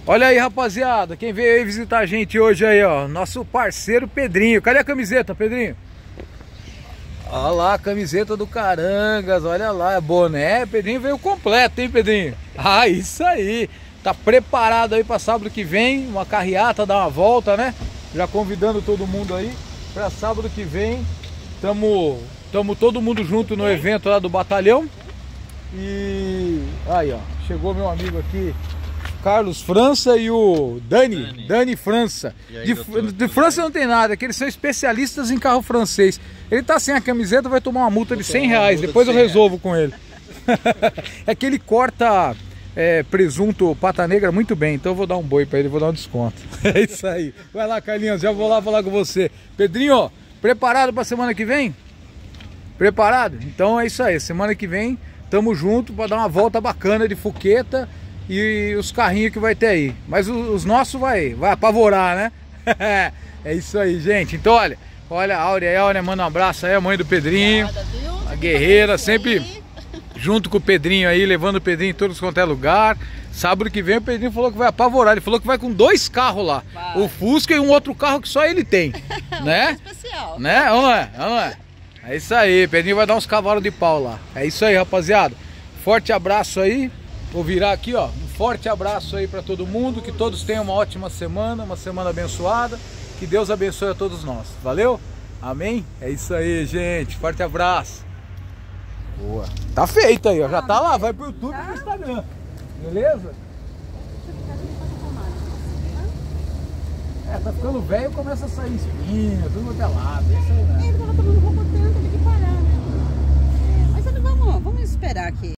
Olha aí, rapaziada, quem veio aí visitar a gente hoje aí, ó, nosso parceiro Pedrinho. Cadê a camiseta, Pedrinho? Olha lá a camiseta do Carangas, olha lá, boné. Pedrinho veio completo, hein, Pedrinho? Ah, isso aí. Tá preparado aí para sábado que vem, uma carreata, dar uma volta, né? Já convidando todo mundo aí para sábado que vem. Tamo todo mundo junto no evento lá do batalhão. E aí, ó, chegou meu amigo aqui, Carlos França, e o Dani França. Aí, de França não tem nada, que eles são especialistas em carro francês. Ele tá sem a camiseta, vai tomar uma multa de 100 reais, depois eu resolvo com ele. É que ele corta presunto pata negra muito bem, então eu vou dar um boi pra ele, vou dar um desconto. É isso aí. Vai lá, Carlinhos, já vou lá falar com você. Pedrinho, ó, preparado pra semana que vem? Preparado? Então é isso aí, semana que vem tamo junto pra dar uma volta bacana de fuqueta e os carrinhos que vai ter aí. Mas os nossos vai apavorar, né? É isso aí, gente. Então olha a Áurea, manda um abraço aí, a mãe do Pedrinho. A guerreira, sempre junto com o Pedrinho aí, levando o Pedrinho em todos quanto é lugar. Sábado que vem o Pedrinho falou que vai apavorar. Ele falou que vai com 2 carros lá. Vai. O Fusca e um outro carro que só ele tem. Né? Especial. Né? Não é? É isso aí, Pedrinho vai dar uns cavalos de pau lá. É isso aí, rapaziada. Forte abraço aí. Vou virar aqui, ó. Um forte abraço aí pra todo mundo. Que todos tenham uma ótima semana, uma semana abençoada. Que Deus abençoe a todos nós. Valeu? Amém? É isso aí, gente. Forte abraço. Boa. Tá feito aí, ó. Já tá lá. Vai pro YouTube e pro Instagram. Beleza? Tá ficando velho, começa a sair espinha, tudo quanto é lado. É isso aí, né? Ele tava tomando roupa tanto, tem que parar, né? Mas vamos esperar aqui.